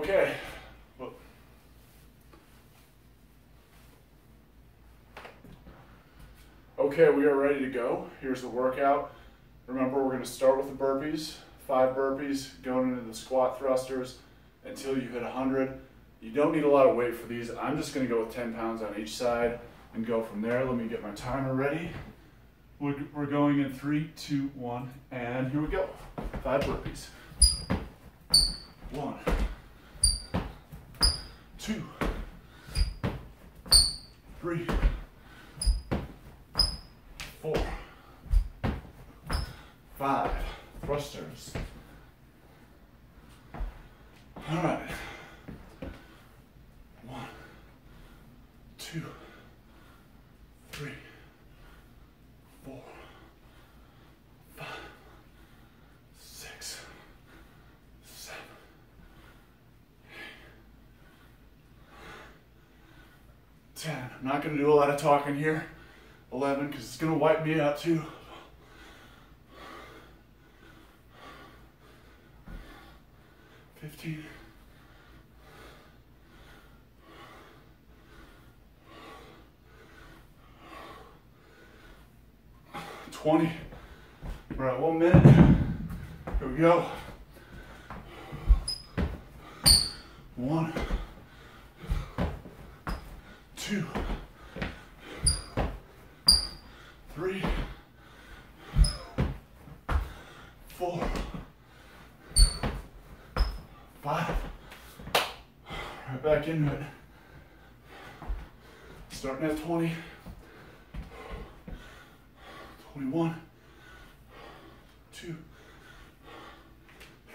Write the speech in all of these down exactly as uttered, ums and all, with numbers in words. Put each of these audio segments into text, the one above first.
Okay. Well, okay, we are ready to go. Here's the workout. Remember, we're going to start with the burpees. Five burpees going into the squat thrusters until you hit one hundred. You don't need a lot of weight for these. I'm just going to go with ten pounds on each side and go from there. Let me get my timer ready. We're, we're going in three, two, one, and here we go. Five burpees. One, two, three, four, five. Thrusters. All right. One, two, three, four, five, six, seven, eight, ten. I'm not going to do a lot of talking here. eleven, because it's going to wipe me out too. fifteen. twenty. We're at one minute. Here we go. One, two, three, four, five. Right back into it. Starting at twenty. twenty-one, two, three,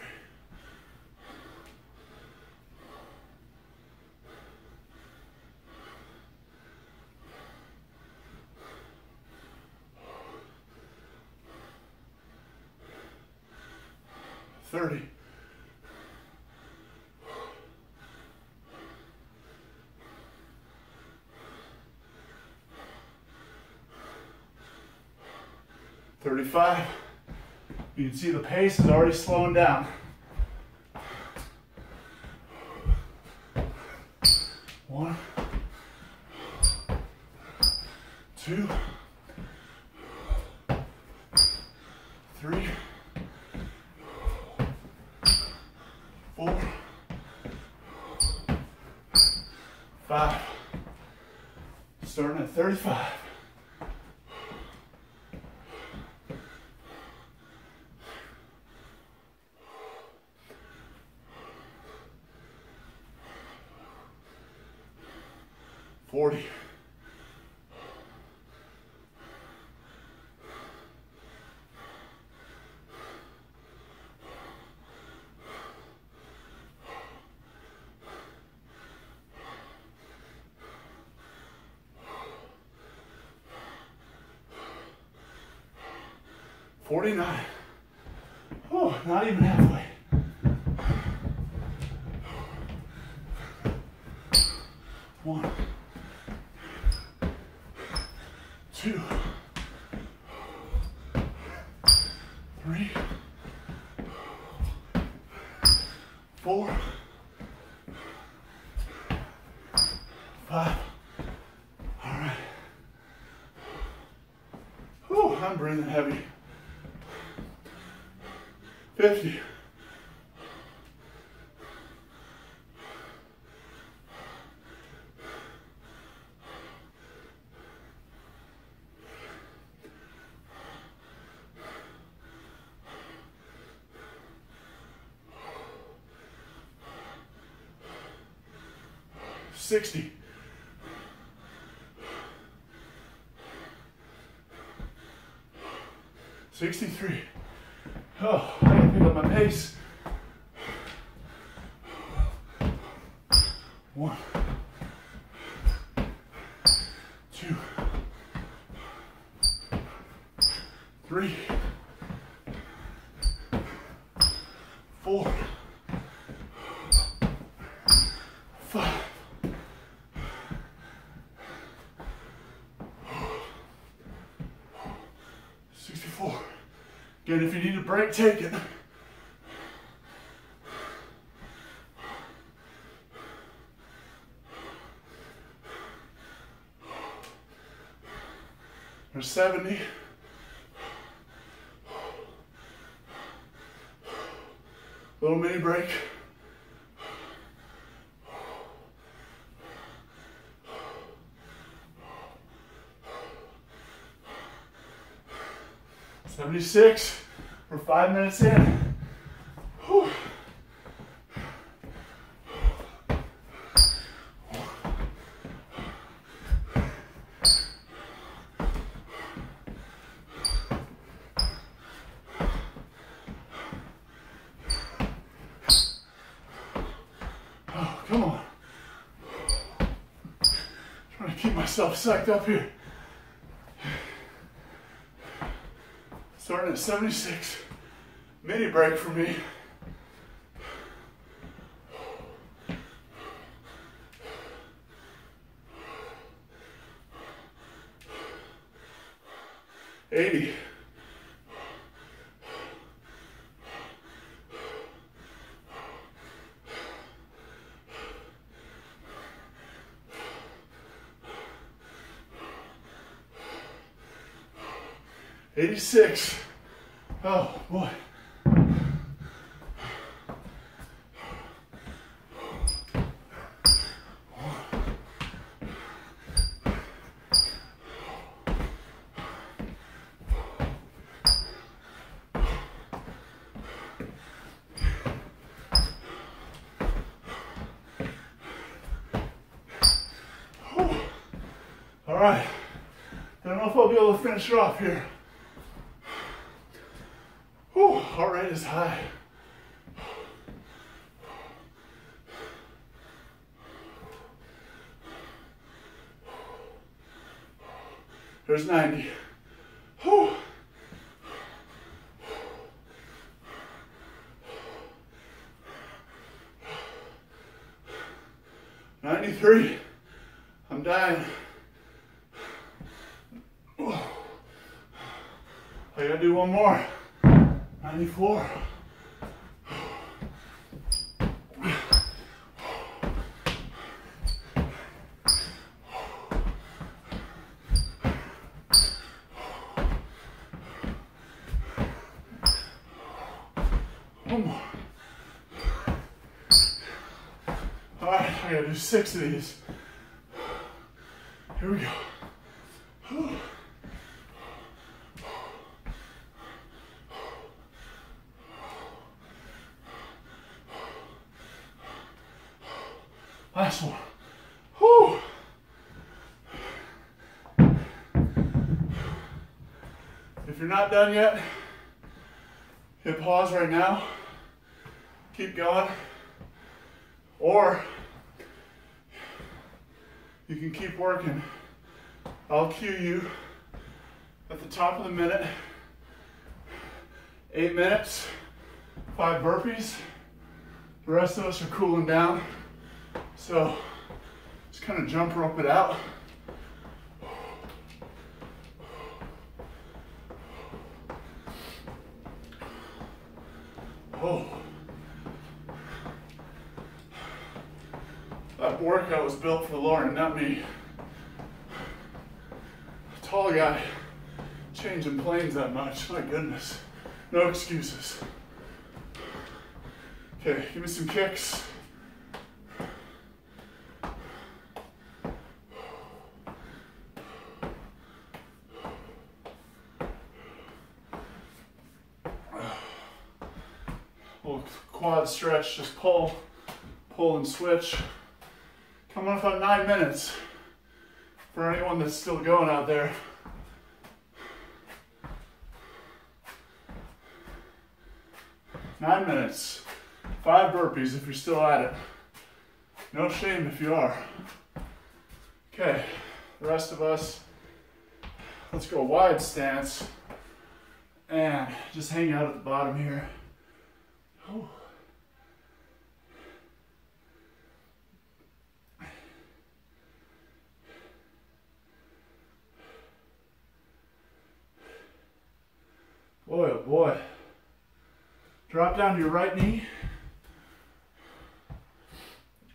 thirty. thirty-five. You can see the pace is already slowing down. One, two, three, four, five. Starting at thirty-five. forty. forty-nine. Oh, not even halfway. One. Two, three, four, five. All right. Whew, I'm breathing heavy. fifty. sixty. sixty-three. Oh, I gotta pick up my pace. One, two, three, four, five. sixty-four. Again, if you need a break, take it. There's seventy. Little mini break. seventy-six. We're five minutes in. Whew. Oh, come on. Trying to keep myself psyched up here. Starting at seventy-six. Mini break for me. eighty. eighty-six. Oh boy. All right. Don't know if I'll be able to finish it off here. Whew, heart rate is high. There's ninety. Whew. ninety-three. I'm dying. I gotta do one more. ninety-four. One more. All right, I gotta do six of these. Here we go. Whew. Last one. Whew. If you're not done yet, hit pause right now. Keep going. Or you can keep working. I'll cue you at the top of the minute. Eight minutes, five burpees. The rest of us are cooling down. So just kind of jump rope it out. Oh. That workout was built for Lauren, not me. Tall guy, changing planes that much, my goodness. No excuses. Okay, give me some kicks. Little quad stretch, just pull, pull and switch. Coming up on nine minutes for anyone that's still going out there. Nine minutes, five burpees if you're still at it. No shame if you are. Okay, the rest of us, let's go wide stance and just hang out at the bottom here. Whew. Boy, oh boy. Drop down to your right knee.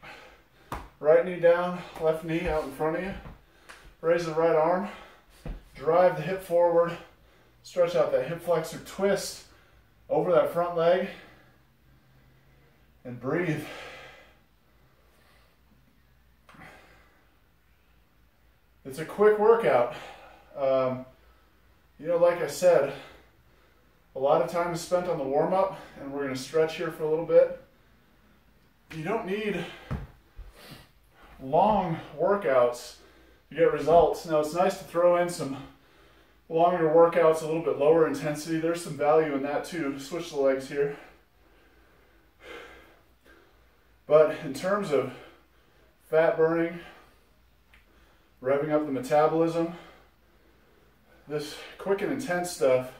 Right knee down, left knee out in front of you. Raise the right arm. drive the hip forward, stretch out that hip flexor twist over that front leg, and breathe. It's a quick workout. Um, you know, like I said, a lot of time is spent on the warm-up, and we're going to stretch here for a little bit. You don't need long workouts to get results. Now, it's nice to throw in some longer workouts, a little bit lower intensity. There's some value in that too. Switch the legs here. But in terms of fat burning, revving up the metabolism, this quick and intense stuff,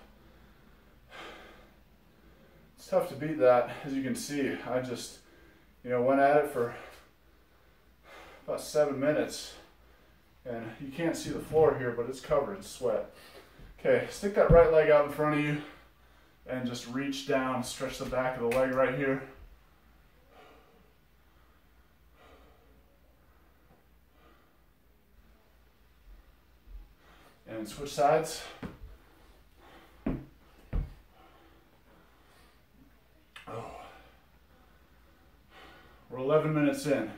it's tough to beat that. As you can see, I just, you know, went at it for about seven minutes, and you can't see the floor here, but it's covered in sweat. Okay, stick that right leg out in front of you and just reach down, stretch the back of the leg right here. And switch sides. Oh. We're eleven minutes in,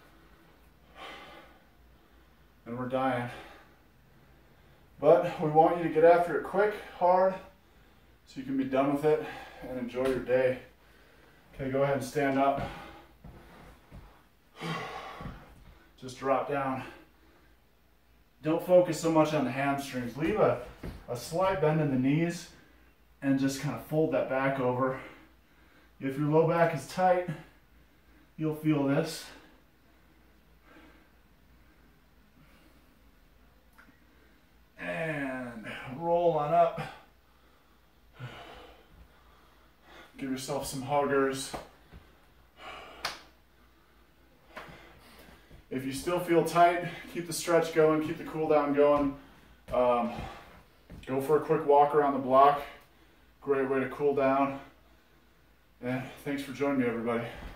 and we're dying. But we want you to get after it quick, hard, so you can be done with it and enjoy your day. Okay, go ahead and stand up. Just drop down. Don't focus so much on the hamstrings. Leave a, a slight bend in the knees and just kind of fold that back over. If your low back is tight, you'll feel this. And roll on up. Give yourself some huggers. If you still feel tight, keep the stretch going, keep the cool down going. Um, go for a quick walk around the block. Great way to cool down. And thanks for joining me, everybody.